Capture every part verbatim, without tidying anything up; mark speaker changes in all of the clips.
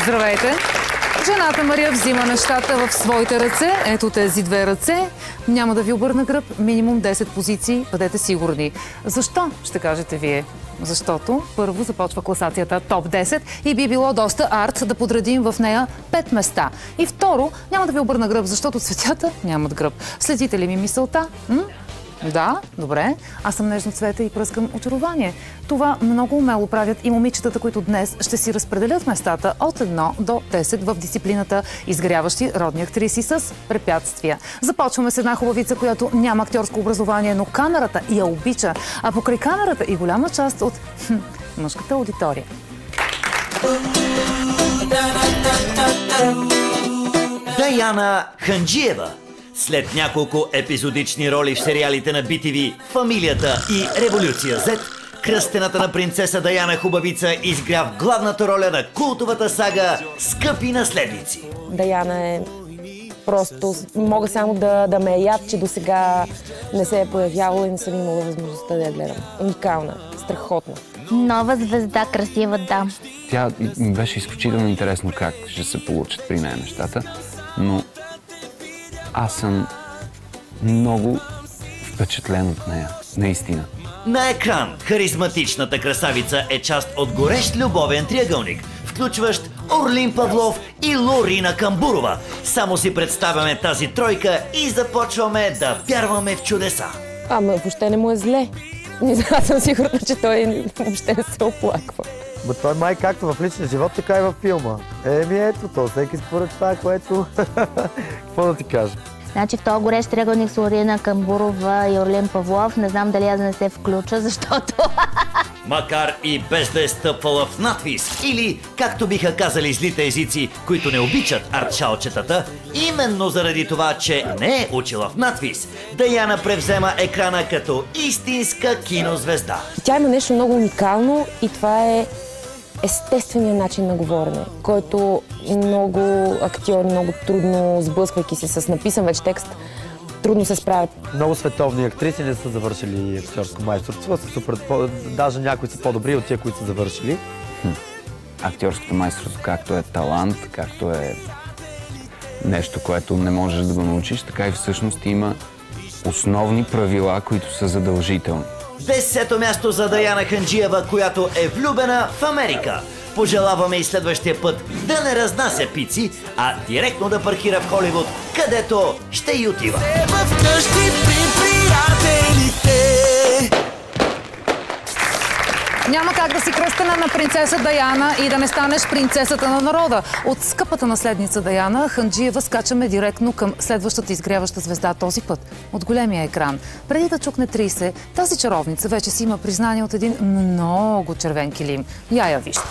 Speaker 1: Здравейте! Жената Мария взима нещата в своите ръце. Ето тези две ръце. Няма да ви обърна гръб. Минимум десет позиции. Бъдете сигурни. Защо? Ще кажете вие. Защото първо започва класацията топ десет и би било доста арт да подредим в нея пет места. И второ, няма да ви обърна гръб, защото цветята нямат гръб. Следите ли ми мисълта? М? Да, добре. Аз съм нежно цвета и пръскам очарование. Това много умело правят и момичетата, които днес ще си разпределят местата от едно до десет в дисциплината изгряващи родни актриси с препятствия. Започваме с една хубавица, която няма актьорско образование, но камерата я обича, а покрай камерата и голяма част от хм, мъжката аудитория.
Speaker 2: Даяна Ханджиева. След няколко епизодични роли в сериалите на би ти ви «Фамилията» и «Революция зет», кръстената на принцеса Даяна Хубавица изгря в главната роля на култовата сага «Скъпи наследници».
Speaker 3: Даяна е просто... Мога само да, да ме яд, че досега не се е появявала и не съм имала възможността да я гледам. Уникална, страхотна.
Speaker 4: Нова звезда, красива, да.
Speaker 5: Тя ми беше изключително интересно как ще се получат при нея нещата, но аз съм много впечатлен от нея, наистина.
Speaker 2: На екран харизматичната красавица е част от горещ любовен триъгълник, включващ Орлин Павлов и Лорина Камбурова. Само си представяме тази тройка и започваме да вярваме в чудеса.
Speaker 3: Ама въобще не му е зле. Аз съм сигурна, че той въобще не се оплаква.
Speaker 6: Ма той май както в личния живот, така и във филма. Еми ето то, всеки според това, което... Какво да ти кажа?
Speaker 4: Значи в този горещ триъгълник с Лорина Камбурова и Орлин Павлов, не знам дали аз да не се включа, защото...
Speaker 2: Макар и без да е стъпвала в надвис, или, както биха казали злите езици, които не обичат артшалчетата, именно заради това, че не е учила в надвис, Даяна превзема екрана като истинска кинозвезда.
Speaker 3: Тя има нещо много уникално и това е естествения начин на говорене, който много актьори, много трудно, сблъсквайки се с написан вече текст, трудно се справят.
Speaker 6: Много световни актриси не са завършили актьорско майсторство, са супер, даже някои са по-добри от тия, които са завършили.
Speaker 5: Хм. Актьорското майсторство, както е талант, както е нещо, което не можеш да го научиш, така и всъщност има основни правила, които са задължителни.
Speaker 2: Десето място за Даяна Ханджиева, която е влюбена в Америка. Пожелаваме и следващия път да не разнася пици, а директно да паркира в Холивуд, където ще и отива.
Speaker 1: Няма как да си кръстена на принцеса Даяна и да не станеш принцесата на народа. От скъпата наследница Даяна Ханджиева скачаме директно към следващата изгряваща звезда този път. От големия екран. Преди да чукне трийсет, тази чаровница вече си има признание от един много червен килим. Я я вижте.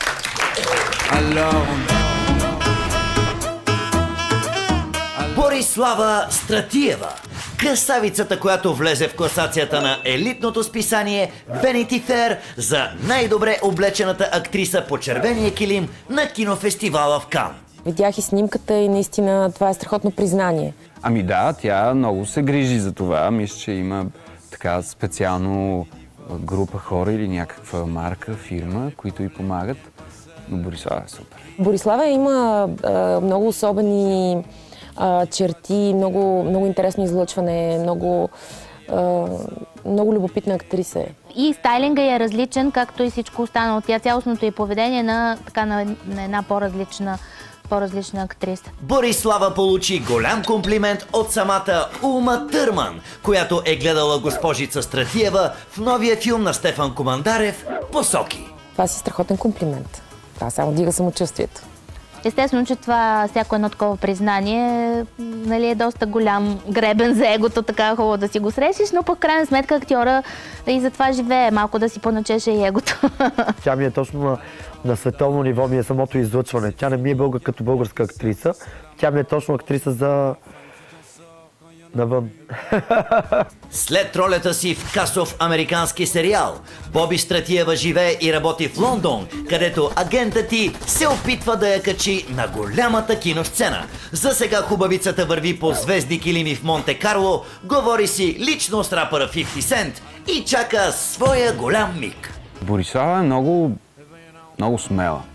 Speaker 2: Борислава Стратиева. Красавицата, която влезе в класацията на елитното списание Vanity Fair за най-добре облечената актриса по червения килим на кинофестивала в Кан.
Speaker 3: Видях и снимката и наистина това е страхотно признание.
Speaker 5: Ами да, тя много се грижи за това. Мисля, че има така специално група хора или някаква марка, фирма, които й помагат. Но Борислава е супер.
Speaker 3: Борислава има а, много особени а, черти, много, много интересно излъчване, много, а, много любопитна актриса е.
Speaker 4: И стайлинга е различен, както и всичко останало. Тя цялостното й поведение на, така, на, на една по-различна по-различна актриса.
Speaker 2: Борислава получи голям комплимент от самата Ума Търман, която е гледала госпожица Стратиева в новия филм на Стефан Командарев «Посоки».
Speaker 3: Това си страхотен комплимент. Това само дига самочувствието.
Speaker 4: Естествено, че това, всяко едно такова признание, нали, е доста голям гребен за егото, така хубаво да си го срещиш, но по крайна сметка актьора и за това живее, малко да си поначеше и егото.
Speaker 6: Тя ми е точно на, на световно ниво, ми е самото излъчване. Тя не ми е бълга като българска актриса, тя ми е точно актриса за... навън.
Speaker 2: След ролята си в касов американски сериал, Боби Стратиева живее и работи в Лондон, където агентът ти се опитва да я качи на голямата киносцена. За сега хубавицата върви по звездни килими в Монте Карло, говори си лично с рапъра фифти Cent и чака своя голям миг.
Speaker 5: Борислава е много, много смела.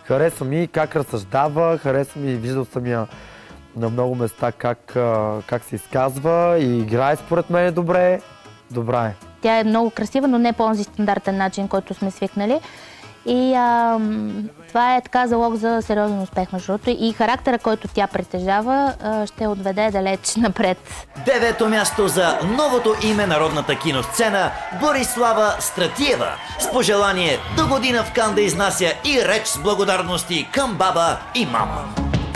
Speaker 6: Харесва ми как разсъждава, харесва ми, виждал съм я на много места как, как се изказва и играе според мен добре. Добра е.
Speaker 4: Тя е много красива, но не по този стандартен начин, който сме свикнали. И а, това е така залог за сериозен успех, между другото. И характера, който тя притежава, а, ще отведе далеч напред.
Speaker 2: Девето място за новото име на родната киносцена Борислава Стратиева. С пожелание до година в Кан да изнася и реч с благодарности към баба и мама.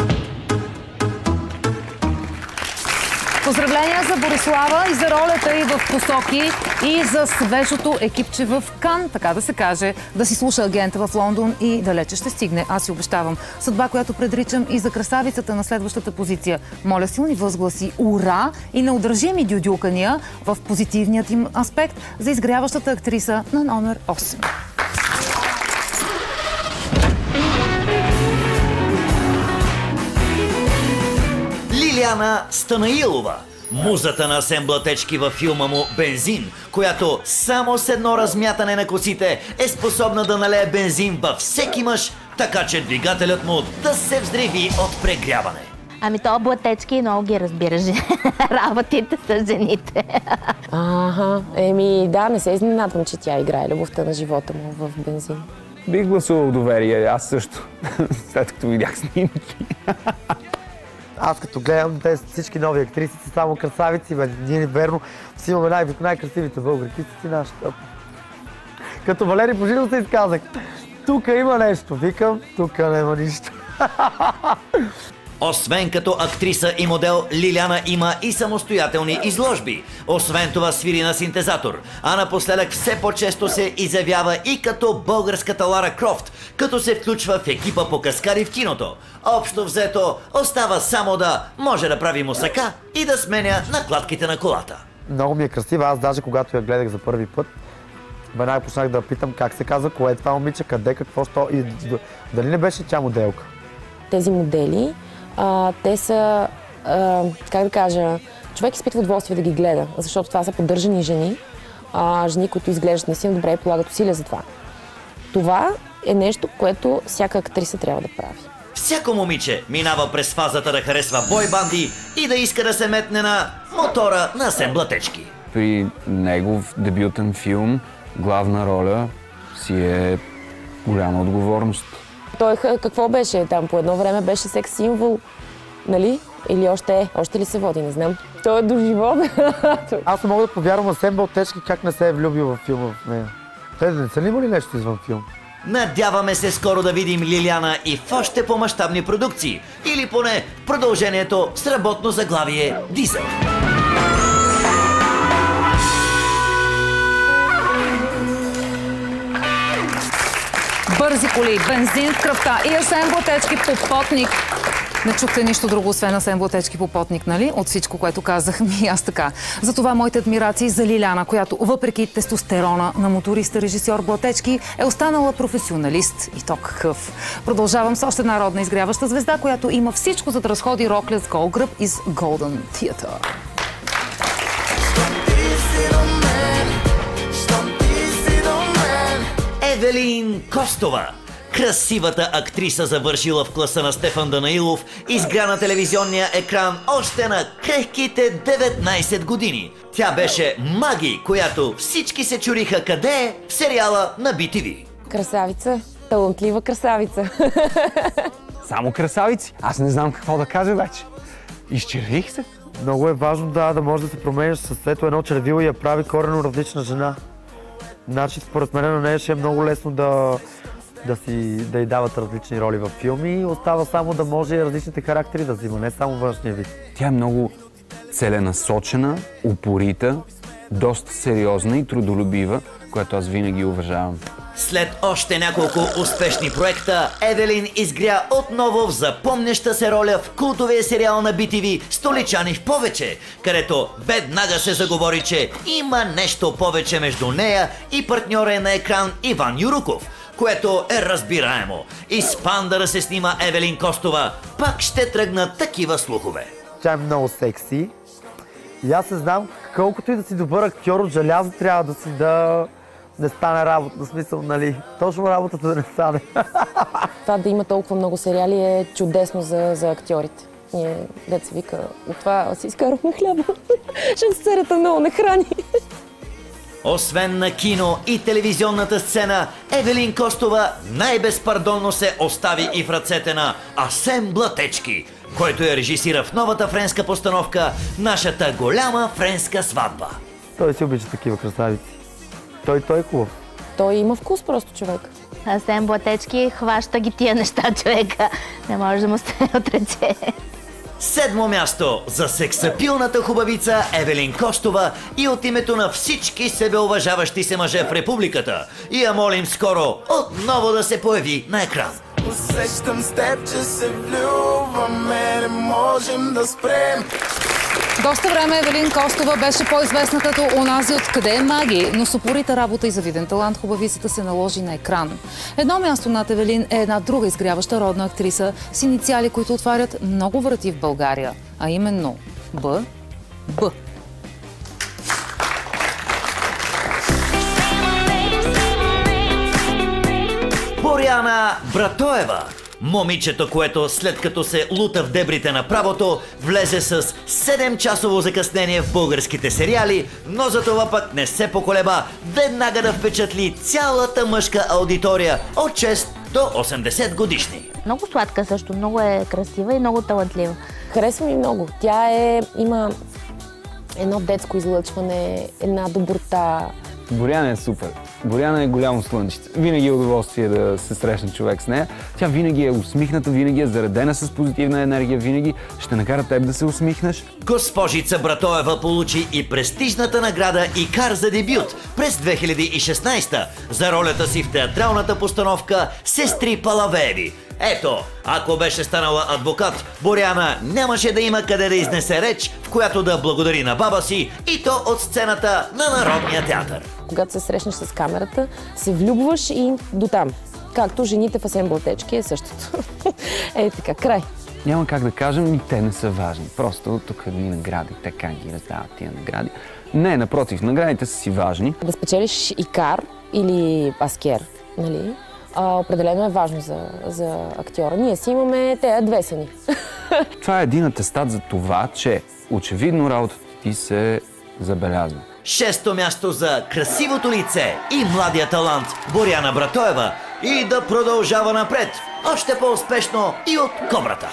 Speaker 1: Поздравления за Борислава и за ролята й в Посоки и за свежото екипче в Кан, така да се каже, да си слуша Агента в Лондон и далече ще стигне. Аз си обещавам. Съдба, която предричам и за красавицата на следващата позиция. Моля силни възгласи ура и неудържими дюдюкания в позитивният им аспект за изгряващата актриса на номер осем.
Speaker 2: Лиляна Станаилова, музата на Асен Блатечки във филма му «Бензин», която само с едно размятане на косите е способна да налее бензин във всеки мъж, така че двигателят му да се взриви от прегряване.
Speaker 4: Ами то Блатечки много ги разбира работите с жените.
Speaker 3: Ага, еми да, не се изненадвам, че тя играе любовта на живота му в «Бензин».
Speaker 5: Бих гласувал доверие, аз също, след като видях снимки.
Speaker 6: Аз като гледам, те всички нови актриси са само красавици, бе. Ние верно си имаме най- най-красивите българки, си нашата. Като Валери Божилов се изказах. Тук има нещо, викам, тук няма нищо.
Speaker 2: Освен като актриса и модел, Лиляна има и самостоятелни изложби. Освен това свири на синтезатор, а напоследък все по-често се изявява и като българската Лара Крофт, като се включва в екипа по каскари в киното. Общо взето, остава само да може да прави мусака и да сменя накладките на колата.
Speaker 6: Много ми е красива, аз даже когато я гледах за първи път, веднага почнах да питам как се казва, кое е това момиче, къде, какво, що и дали не беше тя моделка.
Speaker 3: Тези модели, а, те са, а, как да кажа, човек изпитва удоволствие да ги гледа, защото това са поддържани жени, а, жени, които изглеждат наистина добре и полагат усилия за това. Това е нещо, което всяка актриса трябва да прави.
Speaker 2: Всяко момиче минава през фазата да харесва бойбанди и да иска да се метне на мотора на Асен Блатечки.
Speaker 5: При негов дебютен филм главна роля си е голяма отговорност.
Speaker 3: Той какво беше там? По едно време беше секс символ, нали? Или още е? Още ли се води? Не знам. Той е до живота.
Speaker 6: Аз не мога да повярвам Асен Блатечки как не се е влюбил във филма в нея. Те не са ли имали нещо извън филм?
Speaker 2: Надяваме се скоро да видим Лиляна и в още по-мащабни продукции. Или поне продължението с работно заглавие «Дизел».
Speaker 1: Бързи коли, бензин в кръвта и Асен Блатечки Попотник. Не чухте нищо друго, освен Асен Блатечки Попотник, нали? От всичко, което казах ми аз така. Затова моите адмирации за Лиляна, която въпреки тестостерона на моториста режисьор Блатечки е останала професионалист и то какъв. Продължавам с още една родна изгряваща звезда, която има всичко за да разходи роклят с гол гръб из Golden Theatre.
Speaker 2: Евелин Костова. Красивата актриса, завършила в класа на Стефан Данаилов, изгря на телевизионния екран още на крехките деветнайсет години. Тя беше Маги, която всички се чуриха къде е в сериала на би ти ви.
Speaker 3: Красавица. Талантлива красавица.
Speaker 5: Само красавици? Аз не знам какво да кажа вече. Изчервих се.
Speaker 6: Много е важно да, да можеш да се промениш с ето едно червило и я прави коренно различна жена. Значи, според мен на нея ще е много лесно да, да, си, да й дават различни роли във филми и остава само да може различните характери да взима, не само външния вид.
Speaker 5: Тя е много целенасочена, упорита, доста сериозна и трудолюбива, което аз винаги уважавам.
Speaker 2: След още няколко успешни проекта, Евелин изгря отново в запомняща се роля в култовия сериал на би ти ви «Столичани в повече», където веднага се заговори, че има нещо повече между нея и партньора на екран Иван Юруков, което е разбираемо. И с Панда да се снима Евелин Костова, пак ще тръгнат такива слухове.
Speaker 6: Тя е много секси и аз не знам, колкото и да си добър актьор от желязо, трябва да си да... не стане работа, в смисъл, нали, точно работата да не стане.
Speaker 3: Това да има толкова много сериали е чудесно за, за актьорите. Ние, деца вика, от това си изкарахме хляба, защото сцената много не храни.
Speaker 2: Освен на кино и телевизионната сцена, Евелин Костова най-безпардонно се остави и в ръцете на Асен Блатечки, който я режисира в новата френска постановка «Нашата голяма френска сватба».
Speaker 6: Той си обича такива красавици. Той, той е хубав.
Speaker 3: Той има вкус просто, човек.
Speaker 4: Асен Блатечки хваща ги тия неща, човека. Не може да му се отрече.
Speaker 2: Седмо място за сексапилната хубавица Евелин Костова и от името на всички себеуважаващи се мъже в републиката. И я молим скоро отново да се появи на екран.
Speaker 7: Усещам с теб, че се влюбваме, не можем да спрем.
Speaker 1: Доста време Евелин Костова беше по-известна като онази от «Къде е Маги», но с упорита работа и завиден талант хубавицата се наложи на екран. Едно място над Евелин е една друга изгряваща родна актриса с инициали, които отварят много врати в България, а именно Б. Б.
Speaker 2: Боряна Братоева. Момичето, което след като се лута в дебрите на правото, влезе с седем-часово закъснение в българските сериали, но за това пък не се поколеба веднага да впечатли цялата мъжка аудитория от шест до осемдесет годишни.
Speaker 4: Много сладка също, много е красива и много талантлива.
Speaker 3: Харесва ми много. Тя е, има едно детско излъчване, една доброта.
Speaker 5: Боряна е супер. Боряна е голямо слънчице. Винаги е удоволствие да се срещне човек с нея. Тя винаги е усмихната, винаги е заредена с позитивна енергия, винаги ще накара теб да се усмихнеш.
Speaker 2: Госпожица Братоева получи и престижната награда Икар за дебют през две хиляди и шестнадесета за ролята си в театралната постановка «Сестри Палавееви». Ето, ако беше станала адвокат, Боряна нямаше да има къде да изнесе реч, в която да благодари на баба си, и то от сцената на Народния театър.
Speaker 3: Когато се срещнеш с камерата, се влюбваш и дотам. Както жените в Асен Блатечки е същото. Е така, край.
Speaker 5: Няма как да кажем, и те не са важни. Просто тук ни награди, така ги раздават тия награди. Не, напротив, наградите са си важни.
Speaker 3: Да спечелиш Икар или Аскер, нали? А, определено е важно за, за актьора. Ние си имаме тези две сани.
Speaker 5: Това е един атестат за това, че очевидно работата ти се забелязва.
Speaker 2: Шесто място за красивото лице и младия талант Боряна Братоева и да продължава напред, още по-успешно и от Кобрата.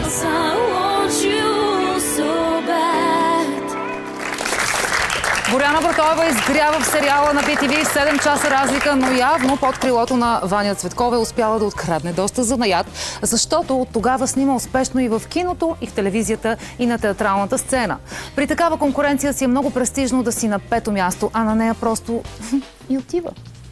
Speaker 1: Боряна Братоева изгрява в сериала на би ти ви седем часа разлика, но явно под крилото на Ваня Цветкова е успяла да открадне доста занаят, защото от тогава снима успешно и в киното, и в телевизията, и на театралната сцена. При такава конкуренция си е много престижно да си на пето място, а на нея просто и отива.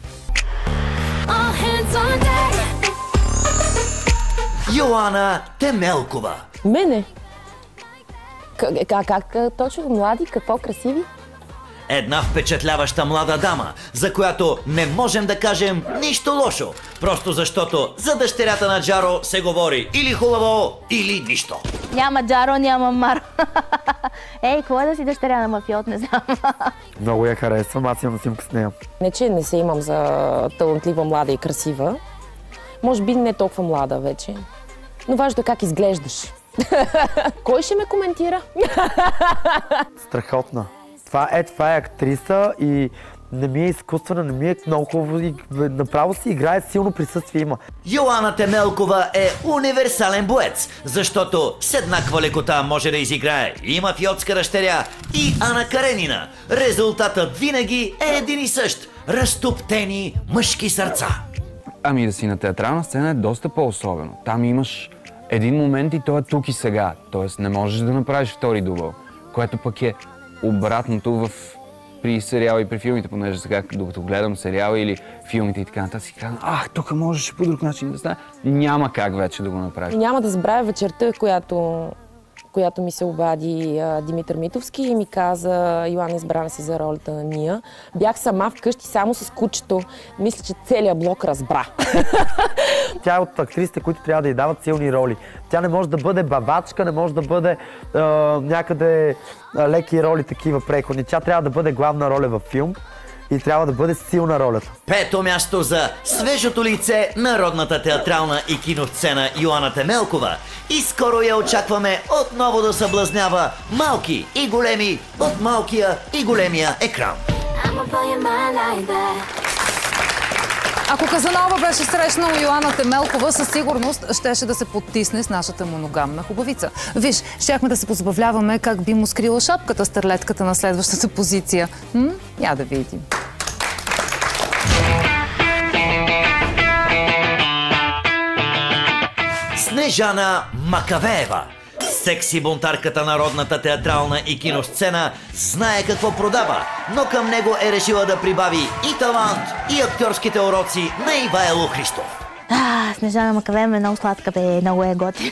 Speaker 2: Йоана Темелкова.
Speaker 3: Мене? Как, как точно млади, какво красиви?
Speaker 2: Една впечатляваща млада дама, за която не можем да кажем нищо лошо, просто защото за дъщерята на Джаро се говори или хубаво, или нищо.
Speaker 4: Няма Джаро, няма Маро. Ей, какво е да си дъщеря на мафиот, не знам.
Speaker 6: Много я харесвам, аз имам снимка с нея.
Speaker 3: Не, че не се имам за талантлива, млада и красива. Може би не толкова млада вече. Но важно е как изглеждаш. Кой ще ме коментира?
Speaker 6: Страхотна. Това е, това е актриса и не ми е изкуствена, не ми е много хубаво и направо си играе, силно присъствие има.
Speaker 2: Йоана Темелкова е универсален боец, защото с еднаква лекота може да изиграе и мафиотска дъщеря, и Ана Каренина. Резултатът винаги е един и същ – разтоптени мъжки сърца.
Speaker 5: Ами да си на театрална сцена е доста по-особено. Там имаш един момент и то е тук и сега, т.е. не можеш да направиш втори дубъл, което пък е обратното в при сериала и при филмите, понеже сега, докато гледам сериала или филмите и така нататък, си казвам, ах, тук можеш по друг начин да стане. Няма как вече да го направиш.
Speaker 3: Няма да забравя вечерта, която, която ми се обади а, Димитър Митовски и ми каза, Йоана, избрана си за ролята на Ния. Бях сама вкъщи само с кучето. Мисля, че целият блок разбра.
Speaker 6: Тя е от актрисите, които трябва да й дават силни роли. Тя не може да бъде бавачка, не може да бъде а, някъде а, леки роли, такива преходни. Тя трябва да бъде главна роля във филм и трябва да бъде силна ролята.
Speaker 2: Пето място за свежото лице на родната театрална и киносцена Йоана Темелкова. И скоро я очакваме отново да съблазнява малки и големи от малкия и големия екран.
Speaker 1: Ако Казанова беше срещнал Йоана Темелкова, със сигурност щеше да се подтисне с нашата моногамна хубавица. Виж, щяхме да се позабавляваме как би му скрила шапката старлетката на следващата позиция. М? Я да видим.
Speaker 2: Снежана Макавеева. Секси бунтарката на родната театрална и киносцена знае какво продава, но към него е решила да прибави и талант, и актьорските уроци на Ивайло Христов.
Speaker 4: А, Снежана Макавеева е много сладка, бе, много е готина.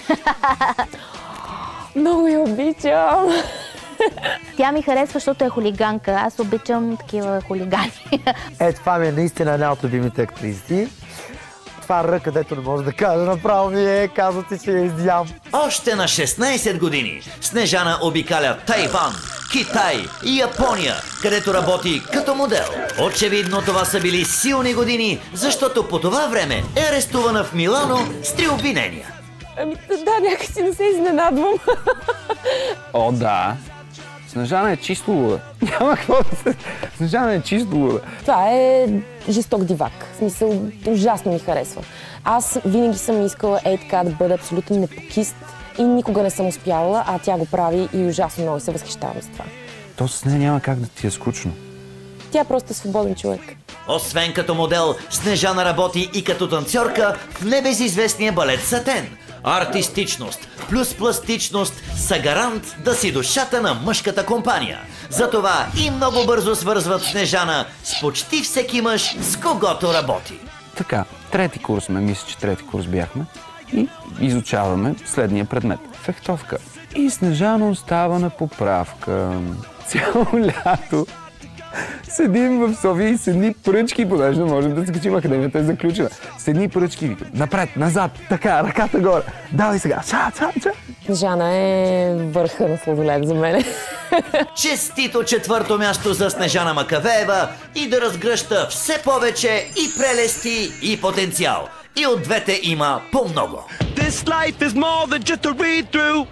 Speaker 3: Много я обичам.
Speaker 4: Тя ми харесва, защото е хулиганка. Аз обичам такива хулигани.
Speaker 6: Е, това ми е наистина една от любимите актриси. Това ръка, където не може да каже направо ми е, казвате, че я изям.
Speaker 2: Още на шестнайсет години Снежана обикаля Тайван, Китай и Япония, където работи като модел. Очевидно това са били силни години, защото по това време е арестувана в Милано с три обвинения.
Speaker 3: Ами да, някакси не се изненадвам.
Speaker 5: О, да. Снежана е чисто луда. Няма какво да се... Снежана е чисто луда.
Speaker 3: Това е жесток дивак. В смисъл, ужасно ми харесва. Аз винаги съм искала ей така да бъда абсолютно непокист и никога не съм успявала, а тя го прави и ужасно много се възхищавам с това.
Speaker 5: То с нея няма как да ти е скучно.
Speaker 3: Тя е просто свободен човек.
Speaker 2: Освен като модел, Снежана работи и като танцорка в небезизвестния балет Сатен. Артистичност плюс пластичност са гарант да си душата на мъжката компания. Затова и много бързо свързват Снежана с почти всеки мъж, с когото работи.
Speaker 5: Така, трети курс ме, мисля, че трети курс бяхме и изучаваме следния предмет – фехтовка. И Снежана остава на поправка. Цяло лято седим в София и с едни пръчки, понеже не можем да скачим, академията е заключена. С едни пръчки викам, напред, назад, така, ръката горе. Давай сега, ча, ча, ча.
Speaker 3: Снежана е върха на сладолед за мен.
Speaker 2: Честито четвърто място за Снежана Макавеева и да разгръща все повече и прелести, и потенциал. И от двете има по-много.
Speaker 8: This life is more than just a read-through.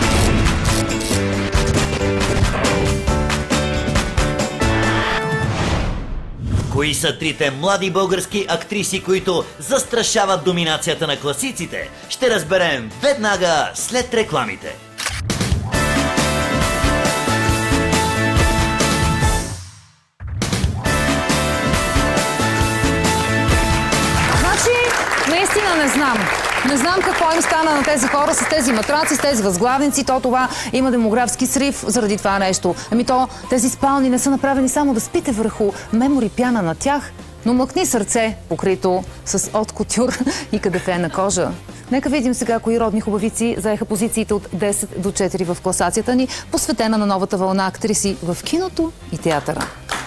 Speaker 2: Кои са трите млади български актриси, които застрашават доминацията на класиците? Ще разберем веднага след рекламите.
Speaker 1: Значи, наистина не знам. Не знам какво им стана на тези хора с тези матраци, с тези възглавници. То това има демографски срив заради това нещо. Ами то, тези спални не са направени само да спите върху мемори пяна на тях, но млъкни сърце, покрито с от кутюр и кадефена кожа. Нека видим сега кои родни хубавици заеха позициите от десет до четири в класацията ни, посветена на новата вълна актриси в киното и театъра.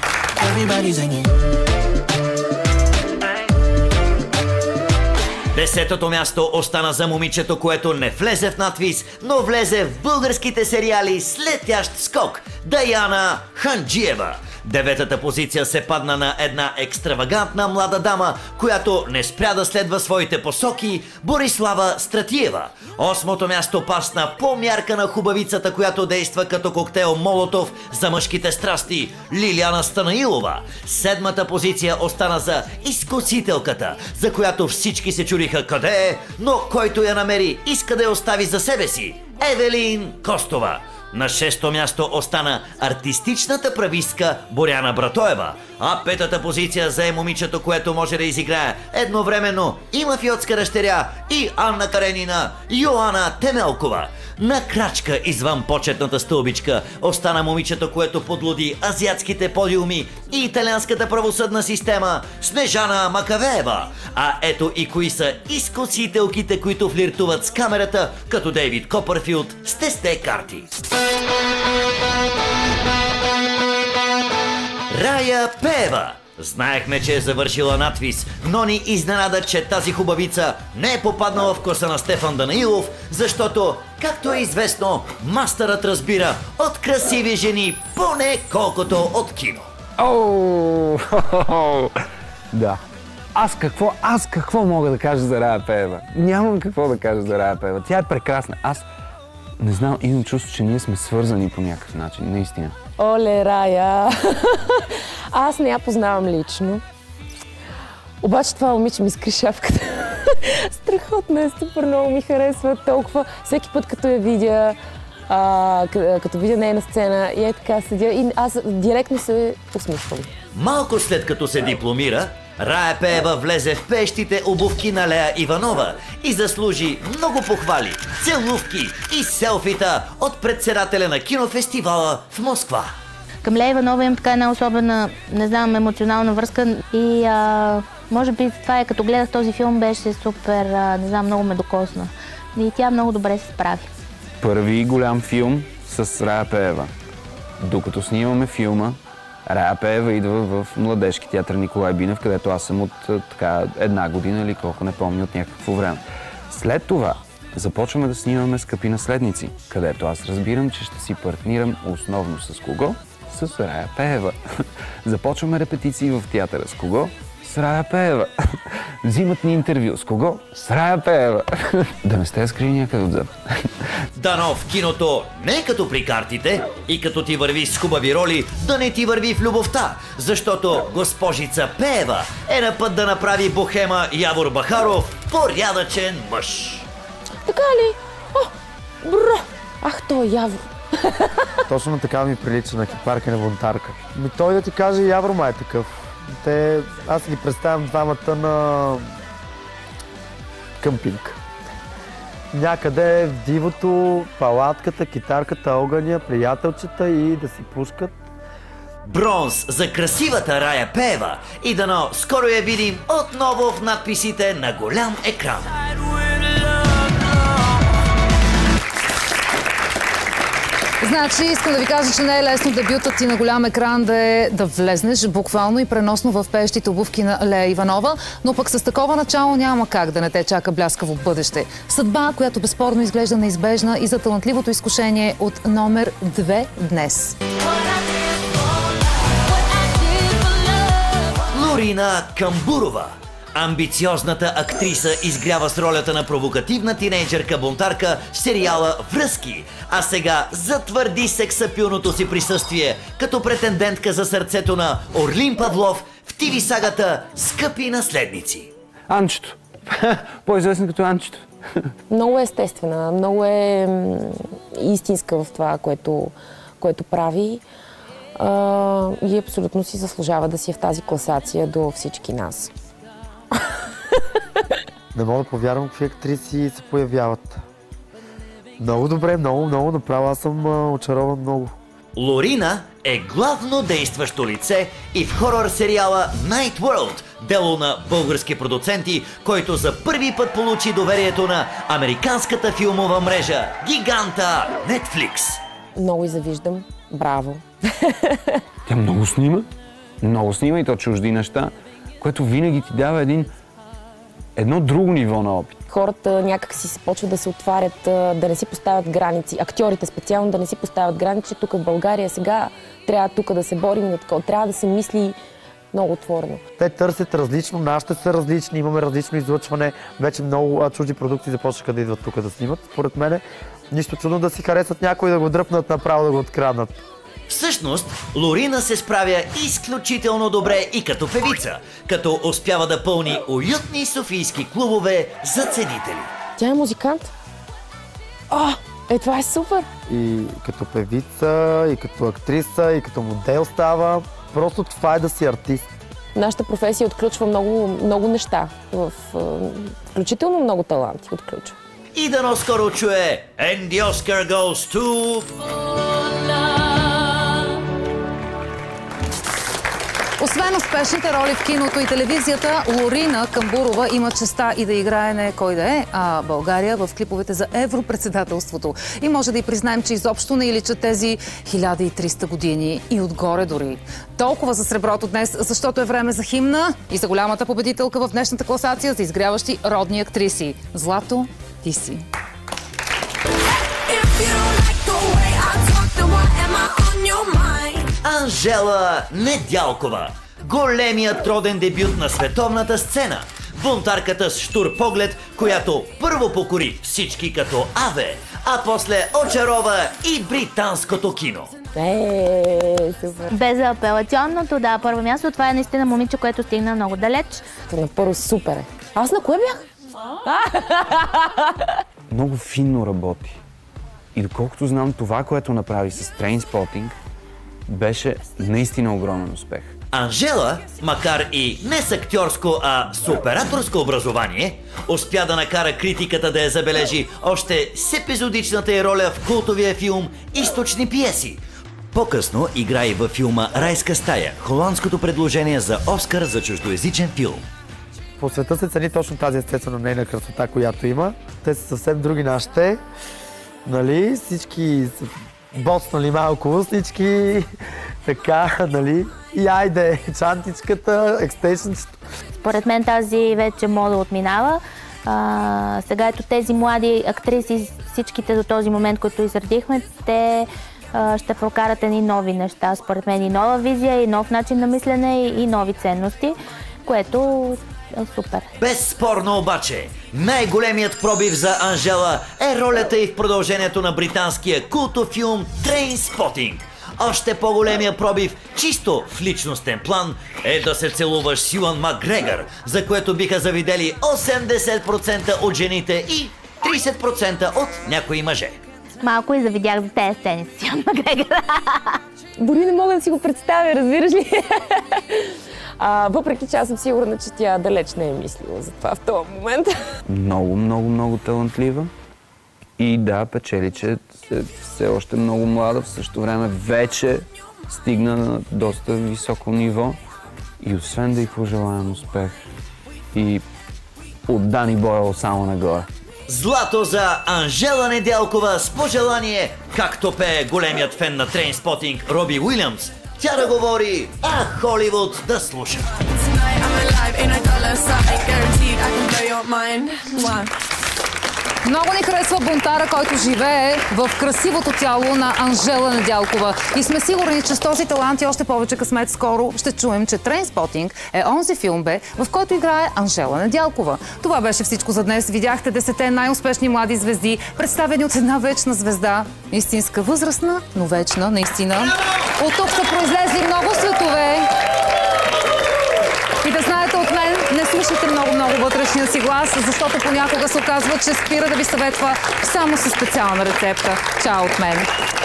Speaker 2: Десетото място остана за момичето, което не влезе в надвис, но влезе в българските сериали с летящ скок – Даяна Ханджиева. Деветата позиция се падна на една екстравагантна млада дама, която не спря да следва своите посоки – Борислава Стратиева. Осмото място пасна по мярка на хубавицата, която действа като коктейл Молотов за мъжките страсти – Лиляна Станаилова. Седмата позиция остана за изкусителката, за която всички се чудиха къде е, но който я намери иска да я остави за себе си – Евелин Костова. На шесто място остана артистичната правистка Боряна Братоева, а петата позиция зае момичето, което може да изиграе едновременно и мафиотска дъщеря, и Анна Каренина, Йоана Темелкова. На крачка извън почетната стълбичка остана момичето, което подлуди азиатските подиуми и италианската правосъдна система Снежана Макавеева. А ето и кои са изкусителките, които флиртуват с камерата, като Дейвид Копърфилд с Тесте карти. Рая Пеева. Знаехме, че е завършила надвис, но ни изненада, че тази хубавица не е попаднала в коса на Стефан Данаилов, защото, както е известно, мастърът разбира от красиви жени поне колкото от кино.
Speaker 5: Оу! Да. Аз какво, аз какво мога да кажа за Рая Пеева? Нямам какво да кажа за Рая Пеева. Тя е прекрасна. Аз не знам, имам чувство, че ние сме свързани по някакъв начин. Наистина.
Speaker 3: Оле, Рая! Аз не я познавам лично. Обаче това момиче ми скри шапката. Страхотно е, супер много ми харесва. Толкова. Всеки път, като я видя, а, като видя нейна сцена, и е така седя, и аз директно се усмихвам.
Speaker 2: Малко след като се дипломира, Рая Пеева влезе в пещите обувки на Лея Иванова и заслужи много похвали, целувки и селфита от председателя на кинофестивала в Москва.
Speaker 4: Към Лея Иванова имам така една особена, не знам, емоционална връзка и а, може би това е, като гледах този филм, беше супер, а, не знам, много ме докосна. И тя много добре се справи.
Speaker 5: Първи голям филм с Рая Пеева. Докато снимаме филма, Рая Пеева идва в Младежки театър Николай Бинев, където аз съм от така една година или колко не помня от някакво време. След това започваме да снимаме Скъпи наследници, където аз разбирам, че ще си партнирам основно с кого? С Рая Пеева. Започваме репетиции в театъра. С кого? С Рая Пеева. Взимат ни интервю. С кого? С Рая Пеева. Да не сте скрили някъде отзад.
Speaker 2: Дано в киното не като при картите и като ти върви с хубави роли, да не ти върви в любовта, защото госпожица Пеева е на път да направи бохема Явор Бахаров порядъчен мъж.
Speaker 3: Така ли? О, бро! Ах, той Явор.
Speaker 6: Точно така ми прилича на кипарка на бунтарка. Ми той да ти каже, Явор май е такъв. Те, аз ги представям двамата на къмпинг. Някъде в дивото, палатката, китарката, огъня, приятелчета и да си пускат.
Speaker 2: Бронз за красивата Рая Пеева и дано скоро я видим отново в надписите на голям екран.
Speaker 1: Значи, искам да ви кажа, че не е лесно дебютът ти на голям екран да е да влезнеш буквално и преносно в пеещите обувки на Лея Иванова, но пък с такова начало няма как да не те чака бляскаво бъдеще. Съдба, която безспорно изглежда неизбежна и за талантливото изкушение от номер две днес.
Speaker 2: Лорина Камбурова. Амбициозната актриса изгрява с ролята на провокативна тинейджърка-бунтарка в сериала «Връзки», а сега затвърди сексапилното си присъствие като претендентка за сърцето на Орлин Павлов в ти ви сагата «Скъпи наследници».
Speaker 5: Анчето. По-известна като Анчето.
Speaker 3: Много е естествена, много е истинска в това, което, което прави. А, и абсолютно си заслужава да си е в тази класация до всички нас.
Speaker 6: Не мога да повярвам какви актриси се появяват. Много добре, много, много направо. Аз съм а, очарован много.
Speaker 2: Лорина е главно действащо лице и в хорор сериала Night World, дело на български продуценти, който за първи път получи доверието на американската филмова мрежа гиганта Netflix.
Speaker 3: Много и завиждам. Браво!
Speaker 5: Тя много снима. Много снима и то чужди неща, което винаги ти дава един едно друго ниво на опит.
Speaker 3: Хората някак си се почват да се отварят, да не си поставят граници. Актьорите специално да не си поставят граници, че тук в България сега трябва тук да се борим, трябва да се мисли много отворено.
Speaker 6: Те търсят различно, нашите са различни, имаме различно излъчване. Вече много чужди продукции започнаха да идват тук да снимат. Според мен нищо чудно да си харесат някой да го дръпнат направо, да го откраднат.
Speaker 2: Всъщност, Лорина се справя изключително добре и като певица, като успява да пълни уютни софийски клубове за ценители.
Speaker 3: Тя е музикант. О, е, това е супер!
Speaker 6: И като певица, и като актриса, и като модел става. Просто това е да си артист.
Speaker 3: Нашата професия отключва много, много неща. В, включително много таланти отключва.
Speaker 2: И дано скоро чуе And the Oscar goes to...
Speaker 1: Освен успешните роли в киното и телевизията, Лорина Камбурова има честа и да играе не кой да е, а България в клиповете за Европредседателството. И може да й признаем, че изобщо не й личат тези хиляда и триста години и отгоре дори. Толкова за среброто днес, защото е време за химна и за голямата победителка в днешната класация за изгряващи родни актриси. Злато, ти си.
Speaker 9: If you don't like the way I talk, then why am I on your mind?
Speaker 2: Анжела Недялкова. Големият роден дебют на световната сцена. Бунтарката с щур поглед, която първо покори всички като Аве, а после очарова и британското кино.
Speaker 3: Е, супер.
Speaker 4: Безапелационното, да, първо място. Това е наистина момиче, което стигна много далеч.
Speaker 3: На първо супер е. Аз на кое бях?
Speaker 5: Много финно работи. И доколкото знам, това, което направи с Trainspotting, беше наистина огромен успех.
Speaker 2: Анжела, макар и не с актьорско, а с операторско образование, успя да накара критиката да я забележи още с епизодичната й роля в култовия филм «Източни пиеси». По-късно игра и във филма «Райска стая», холандското предложение за Оскар за чуждоезичен филм.
Speaker 6: По света се цени точно тази естествена нейна красота, която има. Те са съвсем други нашите. Нали, всички са боцнали малко, всички така, нали. И айде, чантичката, екстейшнчето.
Speaker 4: Според мен тази вече мода отминава. А, сега ето тези млади актриси, всичките до този момент, които изредихме, те а, ще прокарат едни нови неща. Според мен и нова визия, и нов начин на мислене, и, и нови ценности, което е супер.
Speaker 2: Безспорно обаче, най-големият пробив за Анжела е ролята й в продължението на британския култов филм Trainspotting. Още по-големия пробив, чисто в личностен план, е да се целуваш с Юан Макгрегор, за което биха завидели осемдесет процента от жените и тридесет процента от някои мъже.
Speaker 4: Малко и завидях за тези сцени с Юан Макгрегор.
Speaker 3: Дори не мога да си го представя, разбираш ли? А, въпреки че аз съм сигурна, че тя далеч не е мислила за това в този момент.
Speaker 5: Много, много, много талантлива. И да, печели, че е все още много млада, в същото време вече стигна на доста високо ниво. И освен да й пожелаем успех, и от Дани Бойл само нагоре.
Speaker 2: Злато за Анжела Недялкова с пожелание, както пее големият фен на Trainspotting Роби Уилямс. Тя да говори, а Холивуд да слуша.
Speaker 1: Много ни харесва бунтара, който живее в красивото тяло на Анжела Недялкова. И сме сигурни, че с този талант и още повече късмет скоро ще чуем, че Trainspotting е онзи филм бе, в който играе Анжела Недялкова. Това беше всичко за днес. Видяхте десетте най-успешни млади звезди, представени от една вечна звезда. Истинска възрастна, но вечна, наистина. От тук са произлезли много светове. И да знаете от мен, не слушайте много-много вътрешния си глас, защото понякога се оказва, че спира да ви съветва само със специална рецепта. Чао от мен!